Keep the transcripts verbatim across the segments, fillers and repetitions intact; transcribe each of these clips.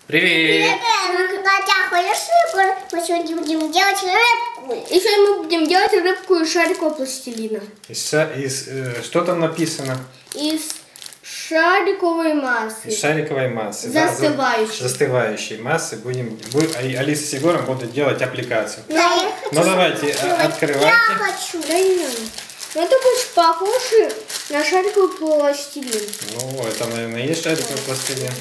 Привет! Привет! Катя, хочешь, мы сегодня будем делать рыбку. И сегодня мы будем делать рыбку из шарикового пластилина. Из, из, э, что там написано? Из шариковой массы. Из шариковой массы. Застывающей. Да, застывающей массы будем. Вы, Алиса с Егором будут делать аппликацию. Да, я хочу. Ну давайте, открывайте. Я хочу. Да не надо. Ну, это будет похоже на шариковый пластилин. Ну, это, наверное, и есть шариковый пластилин.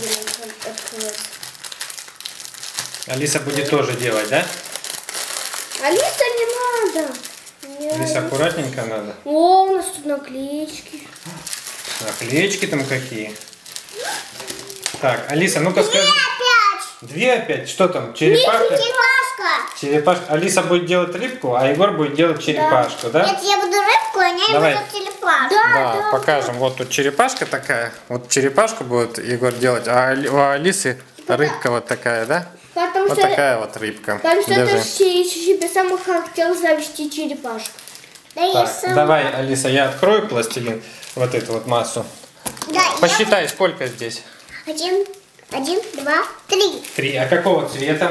Алиса будет тоже делать, да? Алиса, не надо. Не Алиса, надо. аккуратненько надо. О, у нас тут наклеечки. Наклеечки там какие. Так, Алиса, ну-ка скажи. Опять. Две опять? Что там? Черепашка? Черепашка. Черепашка. Алиса будет делать рыбку, а Егор будет делать черепашку, да? Нет, я буду рыбку, а не Давай. буду черепашку. Да, покажем. Вот тут черепашка такая. Вот черепашку будет Егор делать, а Али- у Алисы рыбка вот такая, да? Потому Вот что, такая вот рыбка. потому что Держи. это себе сам хотел завести черепашку. Да я Так, сама. давай, Алиса, я открою пластилин, вот эту вот массу. Да, я- Посчитай, сколько здесь? Один, один, два, три. Три. А какого цвета?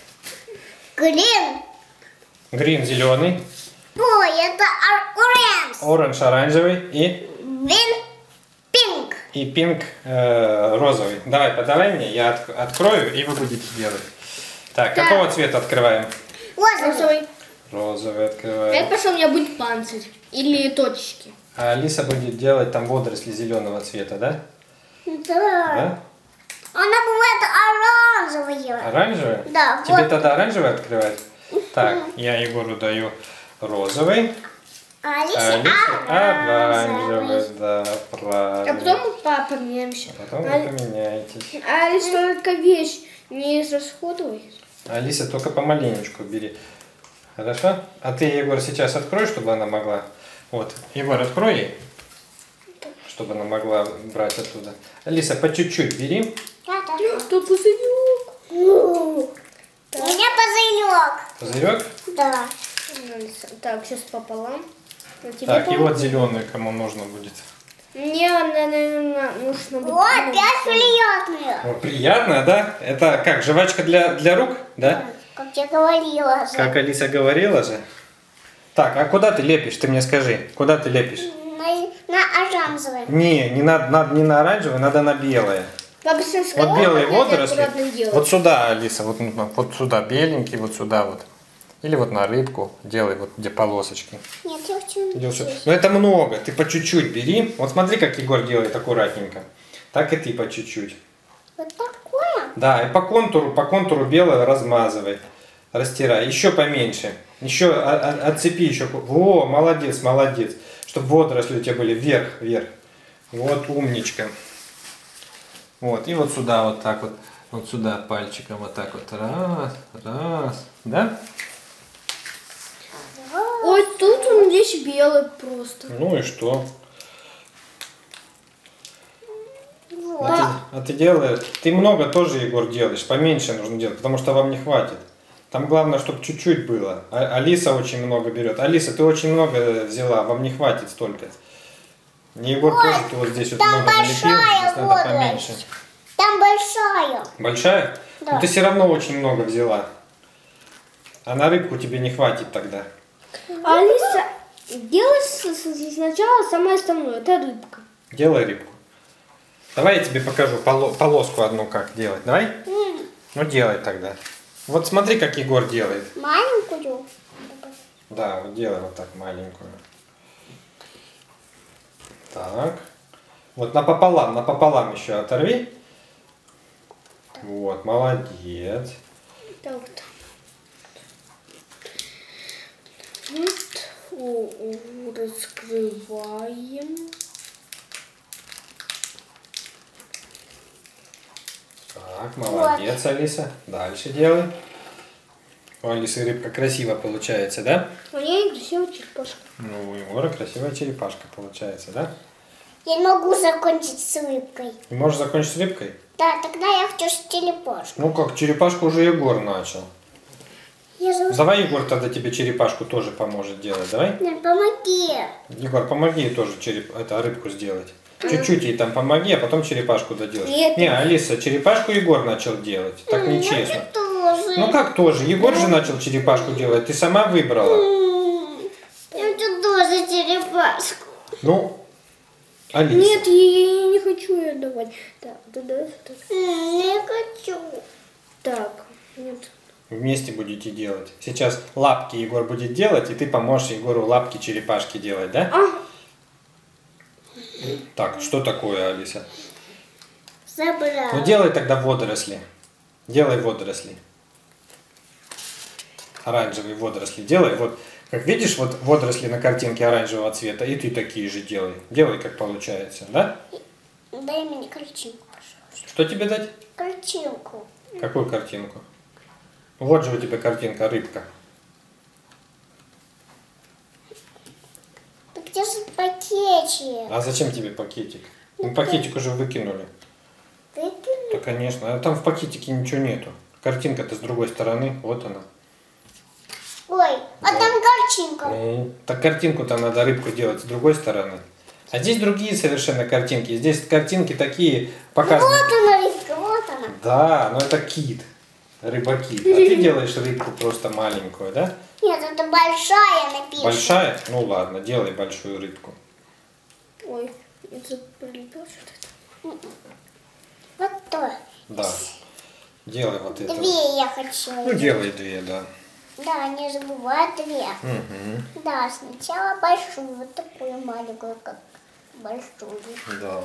Грин. Грин зеленый, Ой, это оранж. оранж оранжевый и, Вин пинк. и пинк э, розовый. Давай, подавай мне, я от- открою и вы будете делать. Так, Так. какого цвета открываем? Розовый. Розовый. Розовый Это открываем. потому что у меня будет панцирь. Или точечки. А Алиса будет делать там водоросли зеленого цвета, да? Да. Да? Она бывает оранжевая. Оранжевый? Да, Тебе вот. тогда оранжевый открывать? Так, я Егору даю розовый, А а Алисе Алисе оранжевый, оранжевый. да, А правильно. потом мы папа поменяемся. Потом вы А, поменяетесь. а если только вещь не израсходуй. Алиса, только помаленечку бери. Хорошо? А ты, Егор, сейчас открой, чтобы она могла. Вот, Егор, открой ей, чтобы она могла брать оттуда. Алиса, по чуть-чуть бери. Да, да, да. Тут пузырек. У меня позырек. Пузырек. Да. Так, сейчас пополам. А тебе Так, и помогу? вот зеленый, кому нужно будет. Мне, наверное, нужно будет... О, опять приятные. О, приятно, да? Это как, жвачка для, для рук, да? Как я говорила же. Как Алиса говорила же. Так, а куда ты лепишь? Ты мне скажи, куда ты лепишь? На, на оранжевый. Не, не на, на- не на оранжевое, надо на белое. Папа сейчас сказал, Вот белые как надо водоросли. аккуратно делать. Вот сюда, Алиса, вот, вот сюда, беленький, вот сюда вот. Или вот на рыбку делай, вот где полосочки. Нет, я хочу. Или вот сюда. Но это много, ты по чуть-чуть бери. Вот смотри, как Егор делает аккуратненько. Так и ты по чуть-чуть. Вот такое. Да, и по контуру, по контуру белое размазывай. Растирай. Еще поменьше. Еще о- о- отцепи еще. Во, молодец, молодец. Чтобы водоросли у тебя были вверх, вверх. Вот умничка. Вот, и вот сюда вот так вот. Вот сюда пальчиком вот так вот. Раз, раз. Да? Ой, тут он весь белый просто. Ну и что? Вот. А ты, а ты делаешь? Ты много тоже, Егор, делаешь. Поменьше нужно делать, потому что вам не хватит. Там главное, чтобы чуть-чуть было. А- Алиса очень много берет. Алиса, ты очень много взяла, вам не хватит столько. Егор Ой, тоже ты вот здесь вот там много налепил, большая здесь надо водоросль. поменьше. Там большая. Большая? Да. Ну ты все равно очень много взяла. А на рыбку тебе не хватит тогда. Алиса, делай с- с- сначала самое основное, это рыбка. Делай рыбку. Давай я тебе покажу поло- полоску одну, как делать. Давай? М, Ну делай тогда. Вот смотри, как Егор делает. Маленькую. Да, вот делай вот так маленькую. Так. Вот напополам, напополам еще оторви. Вот, молодец. Так вот. Вот. О, о, раскрываем. Так, молодец, Алиса. Дальше делай. У Алисы рыбка красиво получается, да? У меня красивая черепашка. Ну, у Егора красивая черепашка получается, да? Я не могу закончить с рыбкой. И можешь закончить с рыбкой? Да, тогда я хочу с черепашкой. Ну как, черепашку уже Егор начал. Я же... Давай Егор тогда тебе черепашку тоже поможет делать, давай? Нет, помоги. Егор, помоги ей тоже череп... это, рыбку сделать. Чуть-чуть ей там помоги, а потом черепашку доделаешь. Нет. Не, Алиса, черепашку Егор начал делать. Так М, нечестно. Я тоже. Ну как тоже? Егор же начал черепашку делать, ты сама выбрала. М, Я хочу тоже черепашку. Ну, Алиса. Нет, я, я не хочу ее давать. Так, туда, так. М, Не хочу. Так, нет. Вместе будете делать. Сейчас лапки Егор будет делать, и ты поможешь Егору лапки черепашки делать, да? А, Так, что такое, Алиса? Забрала. Ну делай тогда водоросли. Делай водоросли. Оранжевые водоросли. Делай вот. Как видишь, вот водоросли на картинке оранжевого цвета, и ты такие же делай. Делай, как получается, да? Дай мне картинку, пожалуйста. Что тебе дать? Картинку. Какую картинку? Вот же у тебя картинка рыбка. Так где же пакетик? А зачем тебе пакетик? Ну, пакетик уже выкинули. Выкинь. Да, конечно. А там в пакетике ничего нету. Картинка-то с другой стороны. Вот она. Ой, а Да. там картинка. Ну, так картинку там надо рыбку делать с другой стороны. А здесь другие совершенно картинки. Здесь картинки такие показаны. Вот она, рыбка, вот она. Да, но это кит. Рыба-кит. А ты делаешь рыбку просто маленькую, да? Нет, это большая написана. Большая? Ну ладно, делай большую рыбку. ой, это прилетело что-то. Вот то. Да. Делай вот это. Две я хочу. Ну, делай две, да. Да, не забывай две. Угу. Да, сначала большую, вот такую маленькую, как большую. Да.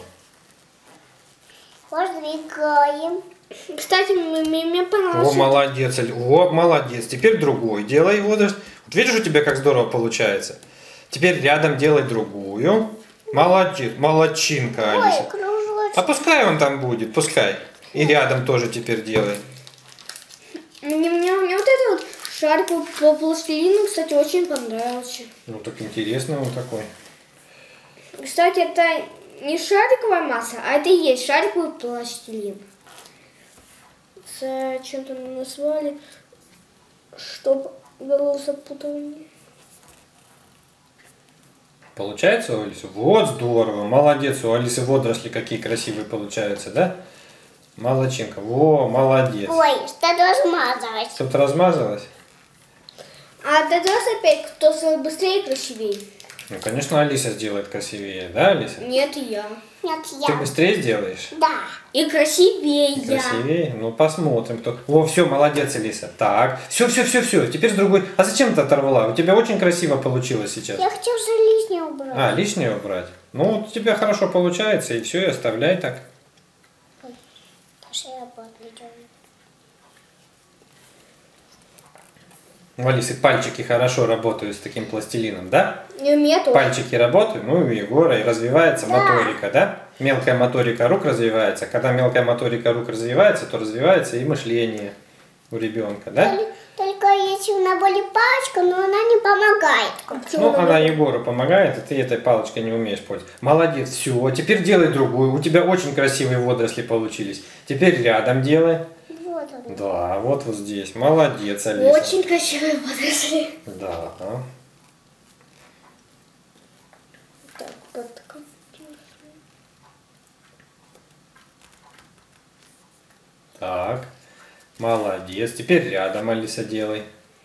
Раздвигаем. Кстати, мне, мне О, понравилось. молодец, Аль- о, молодец. Теперь другой делай водоросль. Вот видишь, у тебя как здорово получается. Теперь рядом делай другую. Молодец, молодчинка, Алиса. Ой, кружочек. А пускай он там будет, пускай. И рядом тоже теперь делай. Мне, мне, мне вот этот вот шарик по, по пластилину, кстати, очень понравился. Ну так интересно он такой. Кстати, это не шариковая масса, а это и есть шариковый пластилин. Зачем-то назвали, чтобы было запутывание. Получается у Алисы? Вот здорово, молодец. У Алисы водоросли какие красивые получаются, да? Молодчинка. Во, молодец. Ой, что-то размазалось. Что-то размазалось? А тогда опять кто быстрее и красивее? Ну, конечно, Алиса сделает красивее, да, Алиса? Нет, я. Нет, Ты я. быстрее сделаешь? Да. И красивее я. Красивее? Ну, посмотрим, кто. О, все, молодец, Алиса. Так, все, все, все, все. Теперь с другой. А зачем ты оторвала? У тебя очень красиво получилось сейчас. Я хочу же лишнее убрать. А, лишнее убрать. Ну, вот у тебя хорошо получается, и все, и оставляй так. Даже я работаю. У Алисы пальчики хорошо работают с таким пластилином, да? И у меня тоже. Пальчики работают, ну и у Егора, и развивается Да. моторика, да? Мелкая моторика рук развивается. Когда мелкая моторика рук развивается, то развивается и мышление у ребенка, да? Только, только если она болит пачка, но она не помогает. Ну, она Егору помогает, и ты этой палочкой не умеешь пользоваться. Молодец, все. Теперь делай другую. У тебя очень красивые водоросли получились. Теперь рядом делай. Вот он. Да, вот вот здесь. Молодец, Алиса. Очень красивые водоросли. Да. Так, вот так. Так. Молодец. Теперь рядом, Алиса, делай.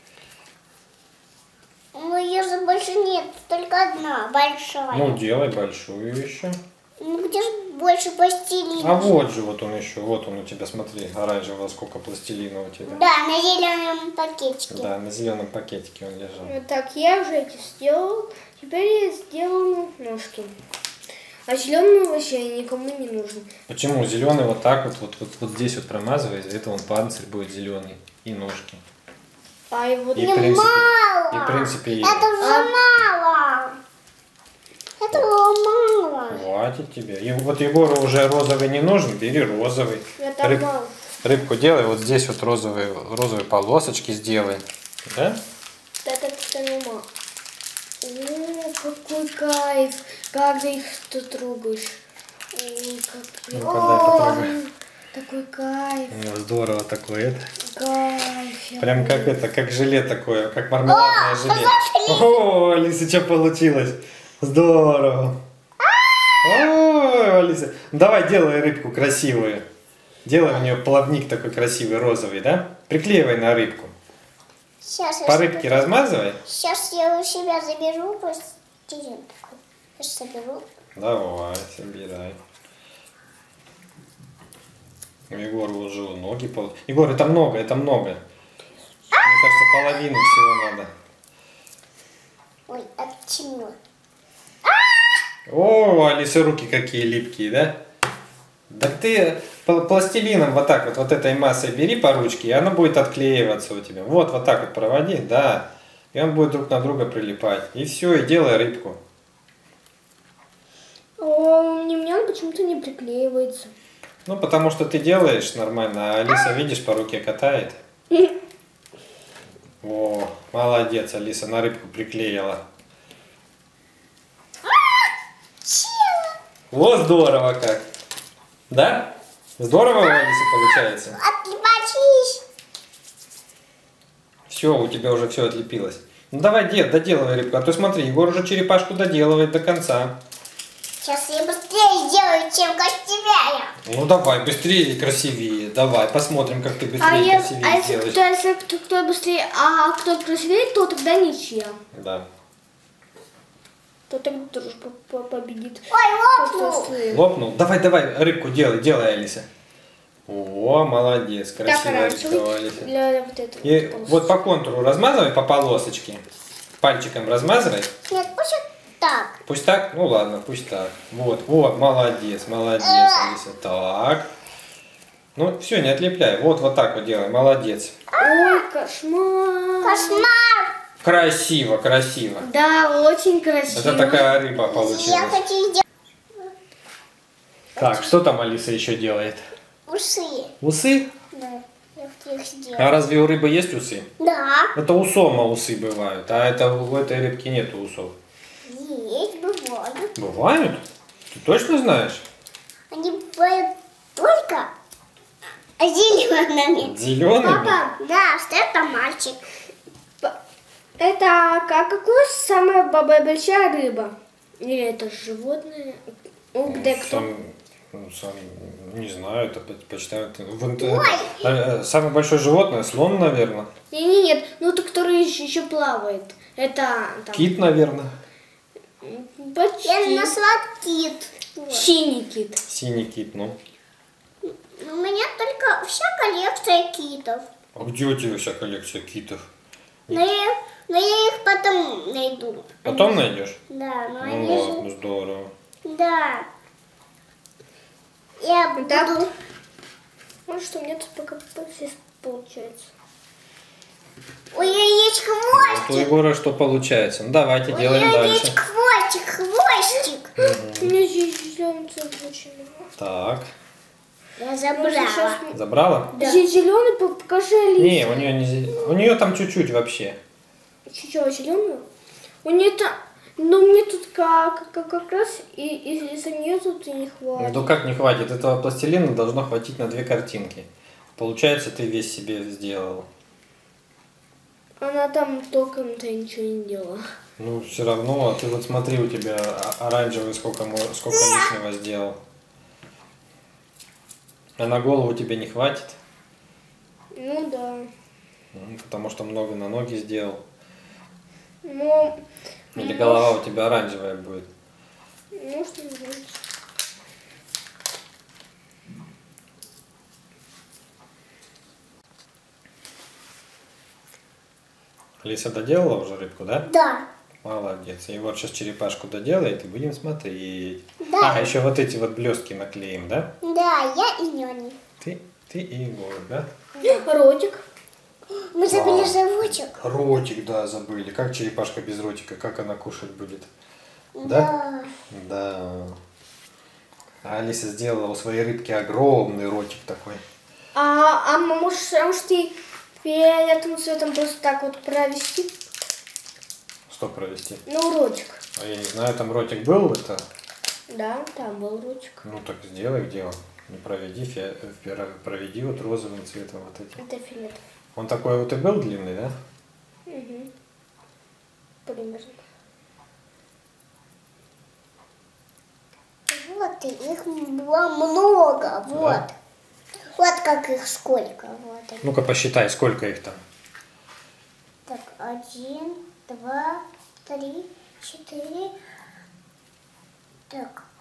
Ну, ее же больше нет, только одна, большая. Ну, делай большую еще. Ну, где же больше пластилина? А вот же вот он еще. Вот он у тебя, смотри, оранжевого сколько пластилина у тебя. Да, на зеленом пакетике. Да, на зеленом пакетике он лежал. Вот так, я уже эти сделал. Теперь я сделаю ножки. А зеленый вообще никому не нужен. Почему? Зеленый вот так вот, вот, вот, вот здесь вот промазывай, из-за этого он панцирь будет зеленый. И ножки. А и вот И, в Не принципе, мало. и в принципе и- Это уже А? мало. Этого мало. хватит тебе. И вот Егору уже розовый не нужен, бери розовый. я там Рыб- мало. рыбку делай, вот здесь вот розовые, розовые полосочки сделай. Да? Это как-то мало. О, какой кайф. Как ты их тут трогаешь. Ой, как... Ну, когда это О, трогаю. такой кайф. Ну, здорово такое. Это. Кайф. я Прям как люблю. это, как желе такое, как мармеладное желе. О, Алиса, что получилось? Здорово. Ой, Алиса, ну давай делай рыбку красивую. Делай у нее плавник такой красивый, розовый, да? Приклеивай на рыбку. Сейчас я, По себе- рыбке размазывай. Сейчас я у себя заберу пластилинку. Сейчас соберу. Давай, собирай. У Егора уже ноги пол... Егор, это много, это много. Мне кажется, половину всего надо. Ой, оттянула. О, Алиса, руки какие липкие, да? Да ты пл- пластилином вот так вот, вот этой массой бери по ручке, и она будет отклеиваться у тебя. Вот, вот так вот проводи, да. И он будет друг на друга прилипать. И все, и делай рыбку. О, у меня он почему-то не приклеивается. Ну, потому что ты делаешь нормально, а Алиса, видишь, по руке катает. О, молодец, Алиса, на рыбку приклеила. Вот здорово как. Да? Здорово у Алисы получается? Отлипачись. Все, у тебя уже все отлепилось. Ну давай, дед, доделывай рыбку. А то смотри, Егор уже черепашку доделывает до конца. Сейчас я быстрее сделаю, чем красивее. Ну давай, быстрее и красивее. Давай, посмотрим, как ты быстрее А, и я, красивее а если, сделаешь. кто, если кто, кто быстрее, а кто красивее, то тогда ничья. Да. То тогда тоже по- по- победит. Ой, Кто лопнул. быстрее. Лопнул. Давай, давай, рыбку делай, делай, Алиса. О, молодец, Так, красивая рыбка у оранжевый Алисы. для вот этого. И полоски. вот по контуру размазывай по полосочке. Пальчиком размазывай. Нет, пусть вот так. Пусть так? Ну ладно, пусть так. Вот, вот, молодец, молодец, Алиса. Так. Ну, все, не отлепляй. Вот, вот так вот делай, молодец. Ой, кошмар. Кошмар. Красиво, красиво. Да, очень красиво. Это такая рыба Я получилась. хочу сделать Так, что там Алиса еще делает? усы. Усы? Да, я хочу их сделать. А разве у рыбы есть усы? Да, Это у сома усы бывают, а это у этой рыбки нету усов. есть, бывают. Бывают? Ты точно знаешь? Они бывают только зелеными. Зелеными? Папа, Да, что это мальчик. это как, какая самая баба- большая рыба? Или это животное? Ну, где кто? Сам, ну, сам, не знаю, это по- почитаю. это- в интер- Ой. Э, э, Самое большое животное, слон, наверное. Не, не, нет, ну то, который еще, еще плавает. Это там. Кит, наверное. Почти. Я нашла кит. Вот. Синий кит. Синий кит, ну. У меня только вся коллекция китов. А где у тебя вся коллекция китов? Но я, но я их потом найду. Потом Они- найдешь? Да, но Ну они же... ладно, здорово. Да. Я буду... Так. Вот что у меня тут пока здесь получается. У нее есть Вот у хвостик. Егора что получается? Ну давайте, У делаем нее дальше. есть хвостик, хвостик. У меня здесь зеленый цвет очень много. Так, Я Ну, забрала. сейчас... забрала? Да. Зеленый, покажи Алисе. Не, у нее не зе- у нее там чуть-чуть вообще. Чуть-чуть зеленую. У нее там... Ну, мне тут как, как, как раз и, и из-за нее тут и не хватит. Ну как не хватит? Этого пластилина должно хватить на две картинки. Получается, ты весь себе сделал. Она там толком-то ничего не делала. Ну, все равно, а ты вот смотри, у тебя о- оранжевый сколько, мо- сколько лишнего сделал. А на голову тебе не хватит, Ну да. ну, потому что много на ноги сделал. Но... Или голова у тебя оранжевая будет. Ну, что не знаю. Алиса доделала уже рыбку, да? Да. Молодец. И вот сейчас черепашку доделает и будем смотреть. Да. А, еще вот эти вот блестки наклеим, да? Да, я и няня. Ты, ты и Егор, да? Ротик. Мы забыли Вау. животик. Ротик, да, забыли. Как черепашка без ротика, как она кушать будет? Да. Да. А Алиса сделала у своей рыбки огромный ротик такой. А, а может, а может ты фиолетовым цветом просто так вот провести? Что провести? Ну, ротик. А я не знаю, там ротик был это? Да, там был ротик. Ну так сделай, где он? Не проведи, фи... фи- проведи вот розовым цветом вот этим. Это фиолетовый. Он такой вот и был длинный, да? Угу. Примерно. Вот Вот, их было много, вот. Да. Вот как их сколько, вот. они. Ну-ка посчитай, сколько их там. Так, один, два, три, четыре. Так.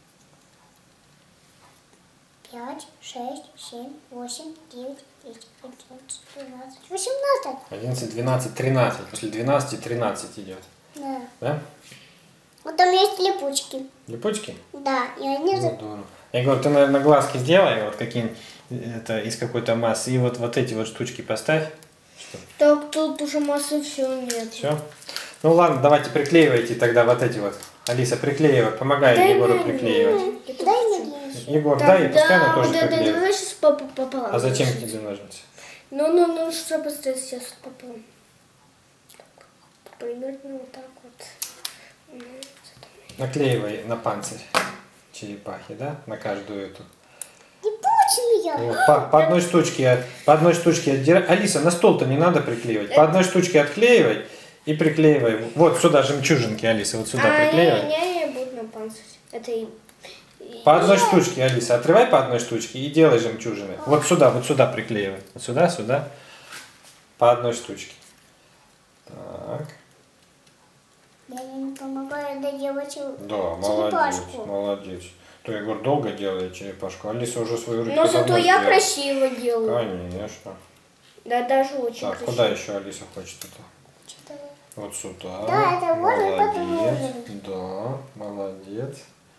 Пять, шесть, семь, восемь, девять, десять, одиннадцать, двенадцать, восемнадцать. одиннадцать, двенадцать, тринадцать. После двенадцати тринадцать идет. Да. Да? Вот там есть липучки. Липучки? Да, и они... Ну, за- здорово. Я говорю, ты, наверное, глазки сделай, вот какие это из какой-то массы, и вот, вот эти вот штучки поставь. Так, тут уже массы все нет. Все. Ну ладно, давайте приклеивайте тогда вот эти вот. Алиса, приклеивай, помогай Дай Егору мне. приклеивать. Дай мне. Егор, дай, и пускай она тоже да, да, приклеивает. давай сейчас папа пополам. А зачем тебе ножницы? Ну, ну, ну, чтобы сделать сейчас пополам. Примерно вот так вот. Наклеивай на панцирь черепахи, да? На каждую эту. Липучные. Вот, по, по одной штучке, по одной штучке отдирай. Алиса, на стол-то не надо приклеивать. По одной штучке отклеивай и приклеивай. Вот сюда жемчужинки, Алиса, вот сюда а, приклеивай. не, не, я буду на панцирь. Это и... По одной штучке, Алиса, отрывай по одной штучке и делай жемчужины. Вот сюда, вот сюда приклеивай. Вот сюда, сюда. По одной штучке. Так. Я не помогаю доделать Да, молодец, черепашку. молодец. То Егор долго делает черепашку. Алиса уже свою рыбку Но зато давно я сделала. красиво делаю. Конечно. Да, даже очень Так, красиво. куда еще Алиса хочет это? Что-то- Вот сюда. Да, это можно потом Молодец. выложить. Да, молодец.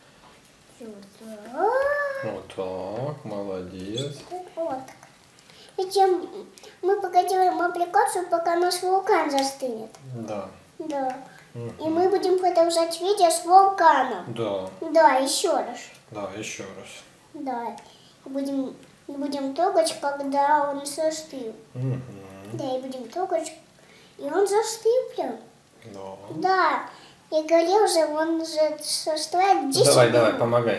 Сюда. Вот так, молодец. Вот так. Зачем мы пока делаем аппликацию, пока наш вулкан застынет. Да. Да. Мгм. И мы будем продолжать видео с вулканом. Да, Да, еще раз. да, еще раз. Да. И будем, и будем трогать, когда он застыл. Мгм. Да, и будем трогать. И он застыл прям. Да. Да. Я говорил же, он же состоит Ну, десять давай, давай, минут. помогай.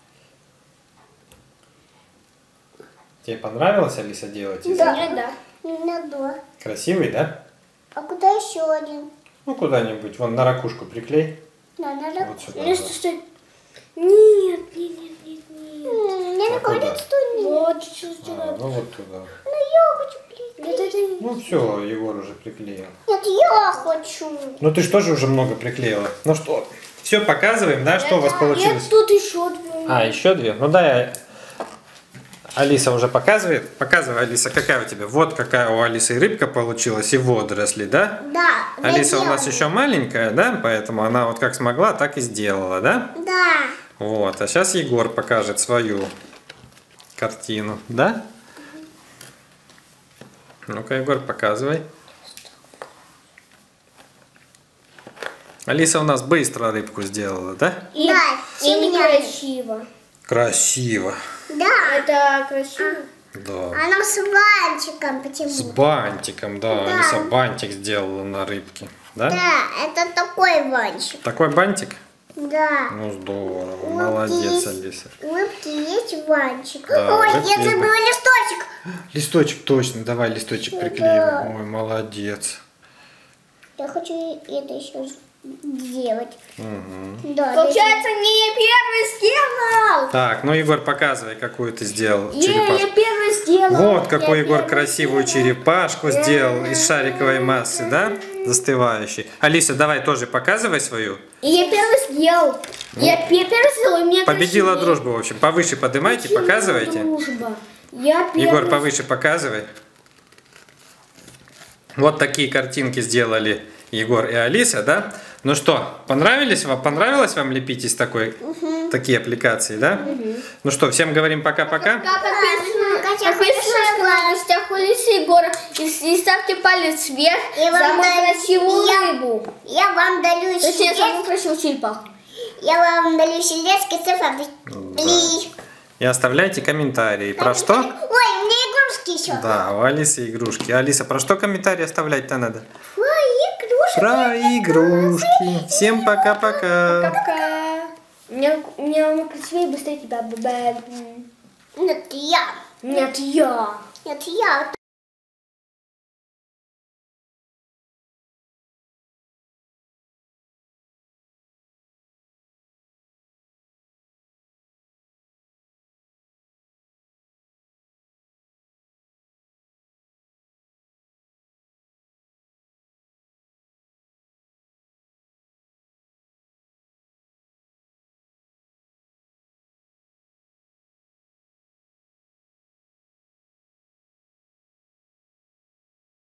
Тебе понравилось, Алиса, делать? из Да. Мне да. Ну да. Красивый, да? А куда еще один? Ну, куда-нибудь, вон на ракушку приклей. Да, надо. Вот сюда. Ну да. что, что? Нет, нет, нет, нет, нет. М, Мне А куда? говорят, что нет. Вот что А, сделать. ну вот туда. Ну я хочу приклеить. Нет, это не... Ну все, Егор уже приклеил. Нет, я хочу. Ну ты же тоже уже много приклеила. Ну что, все показываем, да, что у вас получилось? Нет, тут еще две. А, еще две? Ну да, я... Алиса уже показывает. Показывай, Алиса, какая у тебя. Вот какая у Алисы рыбка получилась и водоросли, да? Да. Алиса у нас доделаю. еще маленькая, да? Поэтому она вот как смогла, так и сделала, да? Да. Вот, а сейчас Егор покажет свою картину, да? Ну-ка, Егор, показывай. Алиса у нас быстро рыбку сделала, да? И, Да, и семья. некрасиво. Красиво. Да. Это красиво. Да. Она с бантиком почему? С бантиком, да. Да. Алиса бантик сделала на рыбке, да? Да, это такой бантик. Такой бантик? Да. Ну, здорово. Вот Молодец, есть. Алиса. Улыбки есть бантик. Да, Ой, улыбки я есть забыла листочек. Листочек, точно. Давай листочек приклеим. Ой, молодец. Я хочу это еще сделать. Угу. Да, Получается, не я первый сделал. Так, ну, Егор, показывай, какую ты сделал Е, я черепашку. первый сделал. Вот какой Я Егор первый красивую сделал. черепашку сделал из шариковой массы, да? Застывающей. Алиса, давай тоже показывай свою. И я первый сделал. Я, я первый сделал, и мне Победила красивее. дружба, в общем. Повыше поднимайте, Почему показывайте. дружба? Я первый. Егор, повыше показывай. Вот такие картинки сделали Егор и Алиса, да? Ну что, понравились вам? Понравилось вам лепить из такой, такие аппликации, да? Ну что, всем говорим пока-пока. Подписывайтесь Катя, подписывайтесь на гостях у Лисы и Егора и, и ставьте палец вверх И за вам мою дай- красивую я- рыбу. Я вам дарю Точнее, сердце. самую красивую черепаху. Я вам дарю сердечко цифры. Ли. И оставляйте комментарии. Про что? Ой, у меня игрушки еще. Да, у Алисы игрушки. Алиса, про что комментарии оставлять-то надо? Ой, игрушки. Про игрушки. Всем пока-пока. Пока. Мне, мне красивее быстрее тебя. Б-б. Нет, я. Нет, я. Нет, я.